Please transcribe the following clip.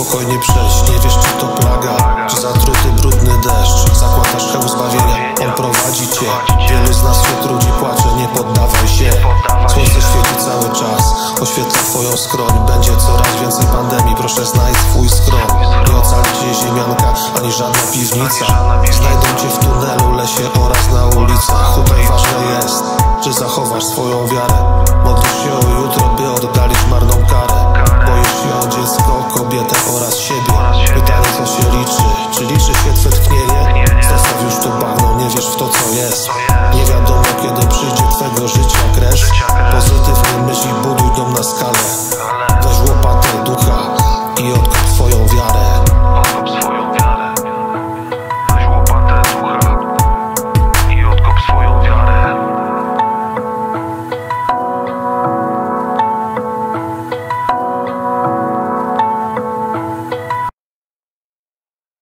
spokojnie przejść. Nie wiesz, czy to plaga, czy zatruty, brudny deszcz. Zakładasz hełm zbawienia, on prowadzi cię. Wielu z nas się trudzi, płacze, nie poddawaj się. Słońce świeci cały czas, oświetla twoją skroń. Będzie coraz więcej pandemii, proszę znajdź swój schron. Nie ocali cię ziemianka, ani żadna piwnica. Znajdą cię w tunelu, lesie oraz na ulicach. Tutaj ważne jest, że zachowasz swoją wiarę. Modlisz się o jutro, by oddalić marną karę. Boisz się o dziecko, kobietę oraz siebie. Pytanie, co się liczy? Czy liczy się twe tchnienie? Zostaw już to bagno, nie wierz w to, co jest.